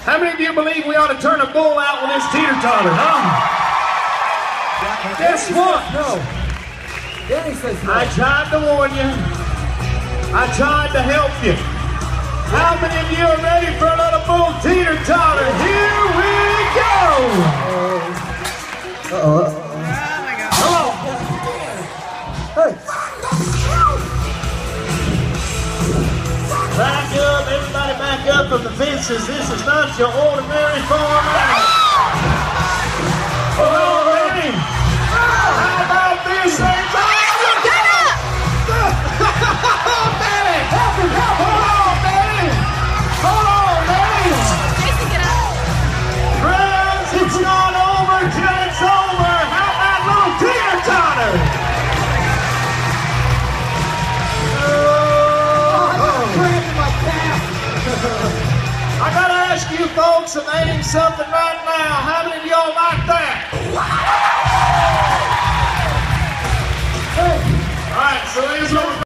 How many of you believe we ought to turn a bull out with this teeter-totter, huh? Guess what? No. Danny says no. I tried to warn you. I tried to help you. How many of you are ready for another bull teeter-totter? Here we go! Uh-oh. Come on. Hey. Back up, everybody back up from the fences. This is not your ordinary farm animal. Oh, Danny! How about this thing? Get up! Danny! Help him! Hold on, Danny! Hold on, Danny! Jason, get up! Friends, it's not over till it's over. How about little teeter-totter? I gotta ask you folks to name something right now. How many of y'all like that?